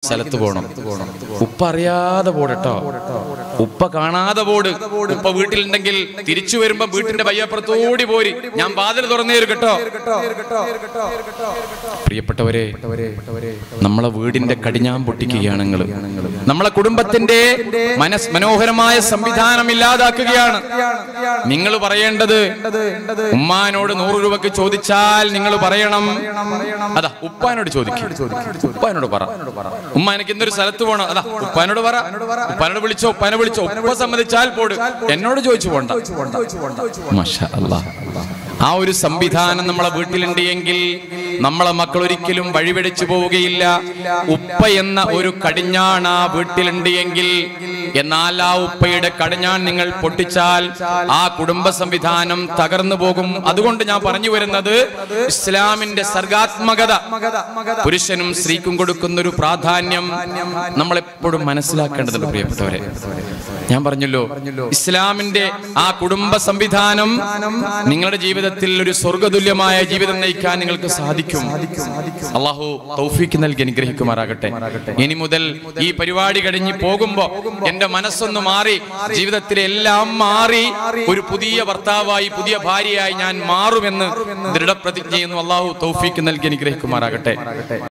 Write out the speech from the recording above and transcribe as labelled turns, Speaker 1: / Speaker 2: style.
Speaker 1: സ്ഥലത്ത് പോകണം. ഉപ്പ അറിയാതെ പോടട്ടോ, ഉപ്പ കാണാതെ പോട്. ഉപ്പ വീട്ടിലുണ്ടെങ്കിൽ തിരിച്ചു വരുമ്പോ വീട്ടിന്റെ വയ്യപ്പുറത്തോടി പോരി, ഞാൻ വാതിൽ തുറന്നു തരും കേട്ടോ. പ്രിയപ്പെട്ടവരെ, നമ്മളെ വീടിന്റെ കടിഞ്ഞാൻ പൊട്ടിക്കുകയാണ് നിങ്ങൾ. നമ്മളെ കുടുംബത്തിന്റെ മനോഹരമായ സംവിധാനം ഇല്ലാതാക്കുകയാണ്. നിങ്ങൾ പറയേണ്ടത്, ഉമ്മാനോട് 100 രൂപക്ക് ചോദിച്ചാൽ നിങ്ങൾ പറയണം, അതാ ഉപ്പാനോട് ചോദിക്കും, ഉപ്പാനോട് പറ, ഉമ്മ എനിക്ക് എന്തൊരു സ്ഥലത്ത് പോകണം, അതാ ഉപ്പാനോട് പറ, ഉപ്പാനോട് വിളിച്ചോ, ഉപ്പാനെ വിളിച്ചോ, ഉപ്പ സമ്മതിച്ചാൽ പോട്, എന്നോട് ചോദിച്ചു പോണ്ട. മാഷാ അല്ലാഹ്. ആ ഒരു സംവിധാനം നമ്മളെ വീട്ടിലുണ്ട് എങ്കിൽ നമ്മളെ മക്കൾ ഒരിക്കലും വഴിവെടിച്ചു പോവുകയില്ല. ഉപ്പ എന്ന ഒരു കടിഞ്ഞാൺ ആ വീട്ടിലുണ്ട് എങ്കിൽ, എന്നാൽ ആ ഉപ്പയുടെ കടിഞ്ഞാൺ നിങ്ങൾ പൊട്ടിച്ചാൽ ആ കുടുംബ സംവിധാനം തകർന്നു പോകും. അതുകൊണ്ട് ഞാൻ പറഞ്ഞു വരുന്നത്, ഇസ്ലാമിന്റെ സർഗാത്മകത, പുരുഷനും സ്ത്രീക്കും കൊടുക്കുന്ന ഒരു പ്രാധാന്യം നമ്മളെപ്പോഴും മനസ്സിലാക്കേണ്ടതുണ്ട്. പ്രിയപ്പെട്ടവരെ, ഞാൻ പറഞ്ഞല്ലോ, ഇസ്ലാമിന്റെ ആ കുടുംബ സംവിധാനം നിങ്ങളുടെ ജീവിതത്തിൽ ഒരു സ്വർഗതുല്യമായ ജീവിതം നയിക്കാൻ നിങ്ങൾക്ക് സാധിക്കും. അള്ളാഹു തൗഫീക്ക് നൽകി അനുഗ്രഹിക്കുമാറാകട്ടെ. ഇനി മുതൽ ഈ പരിപാടി കഴിഞ്ഞ് പോകുമ്പോ എന്റെ മനസ്സൊന്ന് മാറി, ജീവിതത്തിലെ എല്ലാം മാറി, ഒരു പുതിയ ഭർത്താവായി, പുതിയ ഭാര്യയായി ഞാൻ മാറുമെന്ന് ദൃഢപ്രതിജ്ഞ ചെയ്യുന്നു. അള്ളാഹു തൗഫീക്ക് നൽകി അനുഗ്രഹിക്കുമാറാകട്ടെ.